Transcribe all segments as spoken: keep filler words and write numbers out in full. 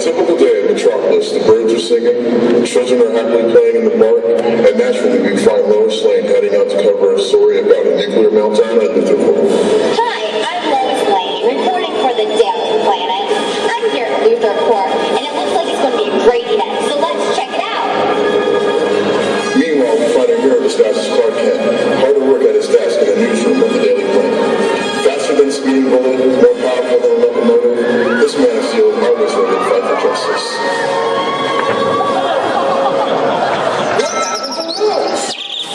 typical day in Metropolis, the birds are singing, children are happily playing in the park, and naturally we find Lois Lane heading out to cover a story about a nuclear meltdown at Luther Court. Hi, I'm Lois Lane, reporting for the Daily Planet. I'm here at Luther Court, and it looks like it's going to be a great event, so let's check it out. Meanwhile, we find a hero disguised as Clark Kent, hard at work at his desk in the newsroom of the Daily Planet. Faster than a speeding bullet, more powerful than a locomotive, this man of steel is always ready to fight for justice. What happened to Lois?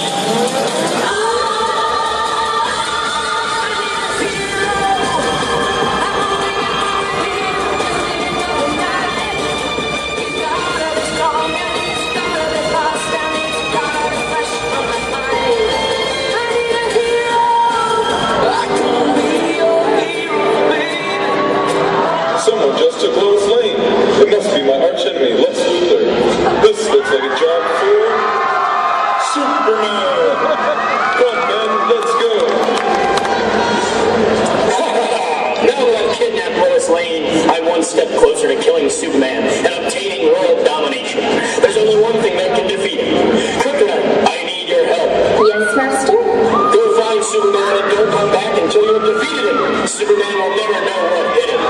Someone just took Lois Lane. It must be my arch enemy, Lex Luthor. This looks like a job for Superman. Come on, men, let's go. Now that I've kidnapped Lois Lane, I'm one step closer to killing Superman and obtaining world domination. There's only one thing that can defeat him. Kryptonite, I need your help. Yes, Master? Go find Superman and don't come back until you've defeated him. Superman will never know what hit him.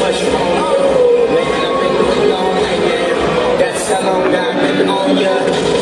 That's how long I've been on ya.